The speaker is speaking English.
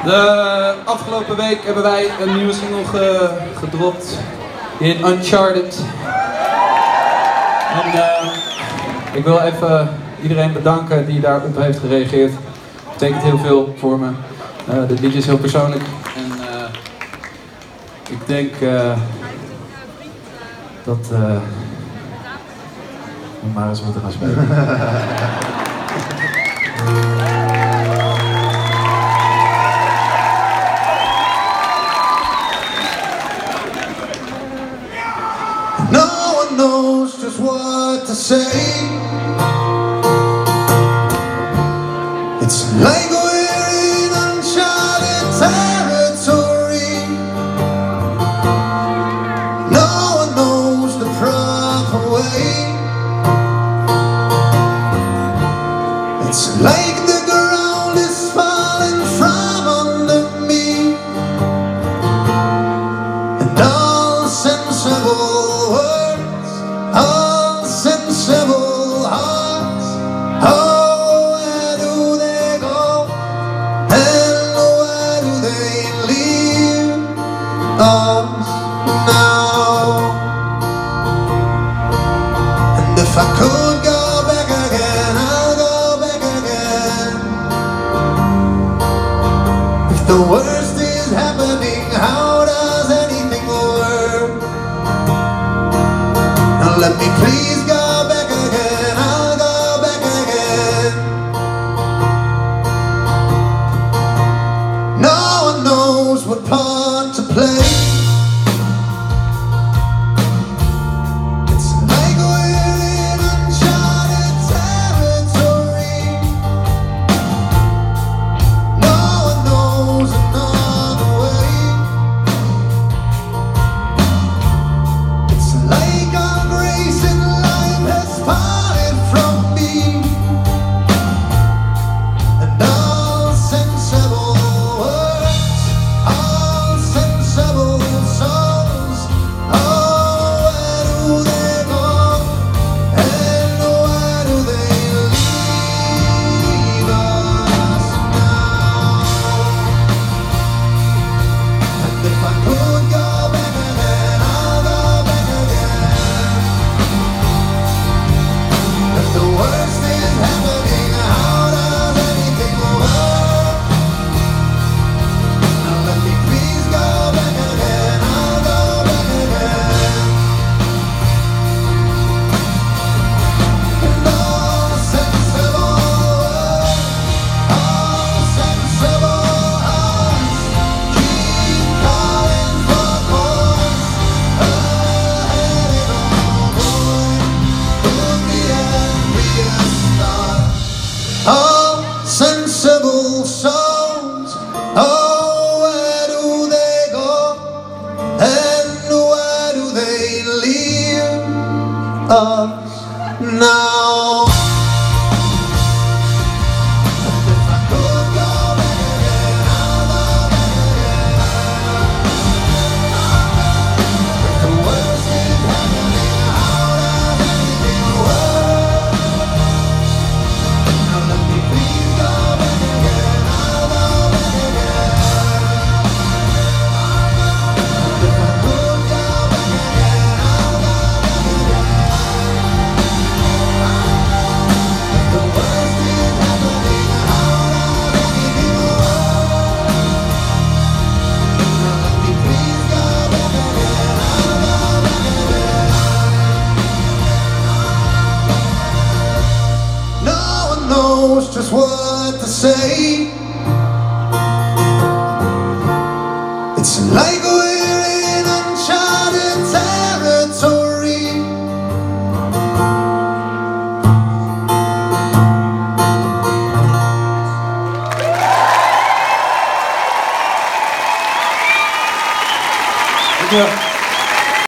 De afgelopen week hebben wij een nieuwe single gedropt. Die heet Uncharted. En ik wil even iedereen bedanken die daarop heeft gereageerd. Het betekent heel veel voor me. Dit liedje is heel persoonlijk. En ik denk dat we maar eens moeten gaan spelen. No one knows just what to say. It's like we're in uncharted territory. No one knows the proper way. It's like the ground is falling from under me, and all sensible words, all sensible hearts, oh, where do they go, and where do they leave us now? And if I could go back again, I'll go back again. If the worst is happening, how does anything work? Now let me please go back again, I'll go back again. No one knows what part to play. It's like we're in uncharted territory. No one knows another way. It's like our grace in life has parted from me, and all sensible words, all sensible souls, oh, where do they go, and where do they leave us now? And if I could go back again, I'll go back again. If the worst is happening, how does anything work? Now let me please go back again, I'll go back again. And all sensible words, all sensible hearts, keep calling for course, ahead and ongoing, could be and be a start. All sensible souls, oh, where do they go, and where do they leave us now? And if I could go back again, I'll go back again. If the worst is happening, how does anything work? Now let me please go back again, I'll go back again. And if I could go back again, I'll go back again. If the worst is happening, how does anything work? Now let me please go back again, I'll go back again. No one knows just what to say. It's like